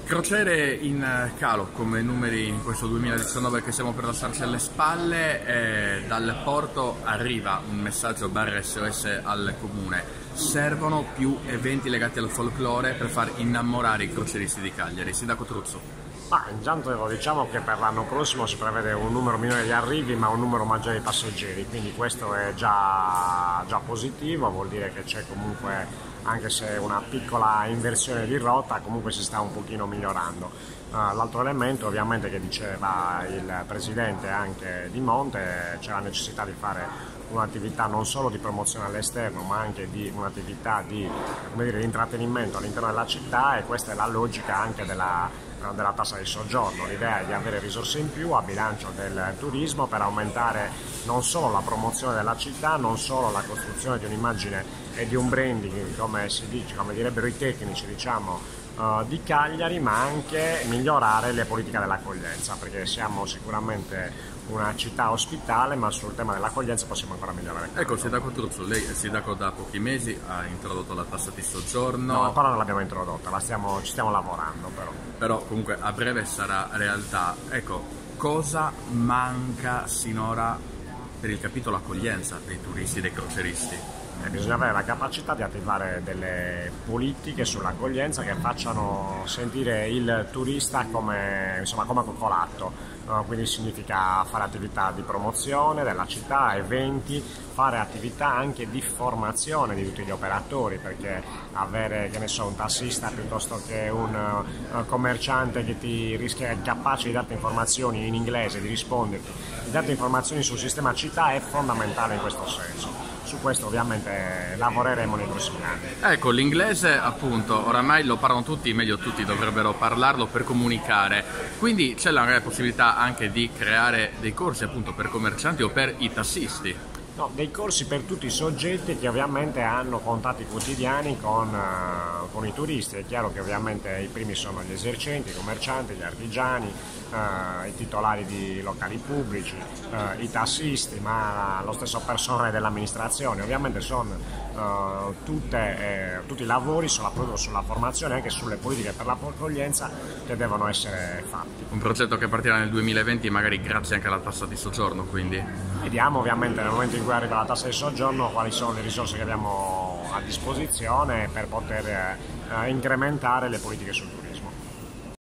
Crociere in calo come numeri in questo 2019 che stiamo per lasciarci alle spalle, dal porto arriva un messaggio /SOS al comune: servono più eventi legati al folklore per far innamorare i crocieristi di Cagliari. Sindaco Truzzo. Intanto diciamo che per l'anno prossimo si prevede un numero minore di arrivi ma un numero maggiore di passeggeri, quindi questo è già positivo, vuol dire che c'è comunque, anche se una piccola inversione di rotta, comunque si sta un pochino migliorando. L'altro elemento ovviamente che diceva il Presidente anche di Monte, c'è la necessità di fare un'attività non solo di promozione all'esterno ma anche di un'attività di intrattenimento all'interno della città, e questa è la logica anche della tassa di soggiorno. L'idea è di avere risorse in più a bilancio del turismo per aumentare non solo la promozione della città, non solo la costruzione di un'immagine e di un branding, come si dice, come direbbero i tecnici, di Cagliari, ma anche migliorare le politiche dell'accoglienza, perché siamo sicuramente una città ospitale, ma sul tema dell'accoglienza possiamo ancora migliorare. Ecco, Sindaco Truzzo, lei è sindaco da pochi mesi, ha introdotto la tassa di soggiorno. No, ancora non l'abbiamo introdotta, ci stiamo lavorando però comunque a breve sarà realtà. Ecco, cosa manca sinora per il capitolo accoglienza dei turisti e dei crocieristi? Bisogna avere la capacità di attivare delle politiche sull'accoglienza che facciano sentire il turista come coccolato. Quindi significa fare attività di promozione della città, eventi, fare attività anche di formazione di tutti gli operatori, perché avere, che ne so, un tassista piuttosto che un commerciante che è capace di darti informazioni in inglese, di risponderti, di darti informazioni sul sistema città, è fondamentale in questo senso. Su questo ovviamente lavoreremo nei prossimi anni. Ecco, l'inglese appunto oramai lo parlano tutti, meglio tutti dovrebbero parlarlo per comunicare, quindi c'è la possibilità anche di creare dei corsi appunto per commercianti o per i tassisti. No, dei corsi per tutti i soggetti che ovviamente hanno contatti quotidiani con i turisti. È chiaro che ovviamente i primi sono gli esercenti, i commercianti, gli artigiani, i titolari di locali pubblici, i tassisti, ma lo stesso personale dell'amministrazione. Ovviamente sono tutti lavori sulla formazione e anche sulle politiche per l'accoglienza che devono essere fatti. Un progetto che partirà nel 2020, magari grazie anche alla tassa di soggiorno, quindi. Vediamo ovviamente nel momento in cui arriva la tassa di soggiorno quali sono le risorse che abbiamo a disposizione per poter incrementare le politiche sul turismo.